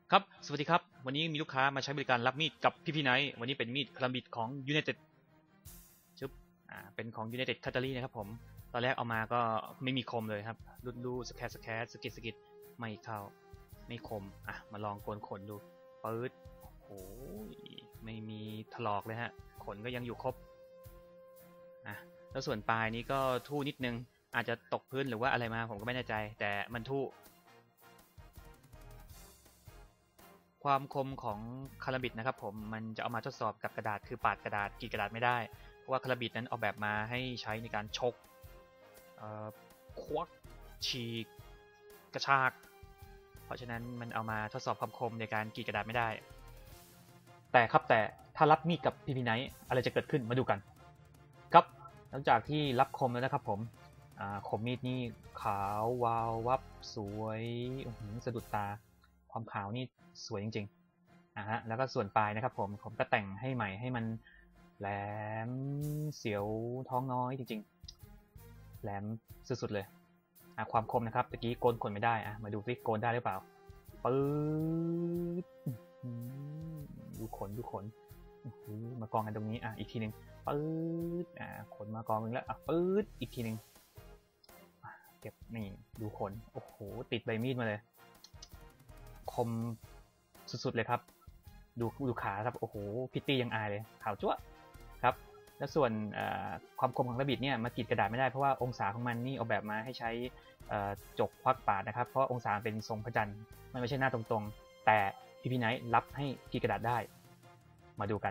ครับสวัสดีครับวันนี้มีลูกค้ามาใช้บริการรับมีดกับพี่ไนท์วันนี้เป็นมีดคลัมบิดของ United ชึบเป็นของ United Cutlery นะครับผมตอนแรกเอามาก็ไม่มีคมเลยครับรูดสกิดไม่เข้าไม่คมมาลองโกนขนดูปื๊ดโอ้ยไม่มีถลอกเลยฮะขนก็ยังอยู่ครบแล้วส่วนปลายนี้ก็ทู่นิดนึงอาจจะตกพื้นหรือว่าอะไรมาผมก็ไม่แน่ใจแต่มันทู่ความคมของคาราบิดนะครับผมมันจะเอามาทดสอบกับกระดาษคือปาดกระดาษกรีดกระดาษไม่ได้เพราะว่าคาราบิดนั้นออกแบบมาให้ใช้ในการชกควักฉีกกระชากเพราะฉะนั้นมันเอามาทดสอบความคมในการกรีดกระดาษไม่ได้แต่ถ้ารับมีดกับพีไนท์อะไรจะเกิดขึ้นมาดูกันครับหลังจากที่รับคมแล้วนะครับผมคมมีดนี่ขาววาววับสวยสะดุดตาความขาวนี่สวยจริงๆฮะแล้วก็ส่วนปลายนะครับผมก็แต่งให้ใหม่ให้มันแหลมเสียวท้องน้อยจริงๆแหลมสุดๆเลยความคมนะครับตะกี้โกนขนไม่ได้มาดูซิโกนได้หรือเปล่าปื๊ดดูขนมากองกันตรงนี้อีกทีหนึ่งปื๊ดขนมากองนึงแล้วปื๊ดอีกทีหนึ่งเก็บนี่ดูขนโอ้โหติดใบมีดมาเลยคมสุดๆเลยครับดูขาครับโอ้โหพิตตี้ยังอายเลยขาวจั๊วครับแล้วส่วนความคมของระบิดเนี่ยมากรีดกระดาษไม่ได้เพราะว่าองศาของมันนี่ออกแบบมาให้ใช้จกควักปาดนะครับเพราะองศาเป็นทรงพระจันทร์มันไม่ใช่หน้าตรงๆแต่พี่ไนท์รับให้กรีดกระดาษได้มาดูกัน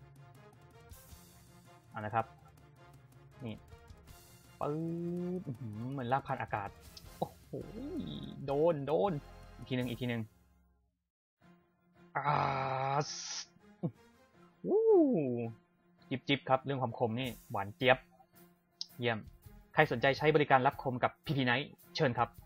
เอานะครับนี่ปื๊ดเหมือนลากผ่านอากาศโอ้โหโดนอีกทีหนึ่งจิบครับเรื่องความคมนี่หวานเจี๊ยบเยี่ยมใครสนใจใช้บริการรับคมกับพีไนท์เชิญครับ